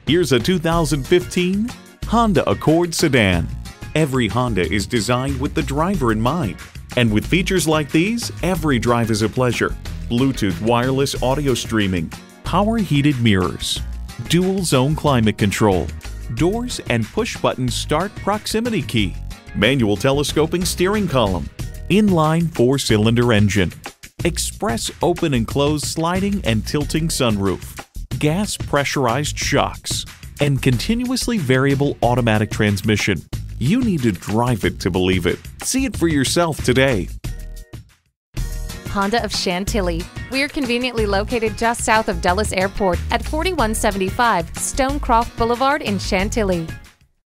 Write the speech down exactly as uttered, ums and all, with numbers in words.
Here's a two thousand fifteen Honda Accord sedan. Every Honda is designed with the driver in mind. And with features like these, every drive is a pleasure. Bluetooth wireless audio streaming, power heated mirrors, dual zone climate control, doors and push-button start proximity key, manual telescoping steering column, inline four-cylinder engine, express open and close sliding and tilting sunroof, gas pressurized shocks, and continuously variable automatic transmission. You need to drive it to believe it. See it for yourself today. Honda of Chantilly. We're conveniently located just south of Dulles Airport at forty-one seventy-five Stonecroft Boulevard in Chantilly.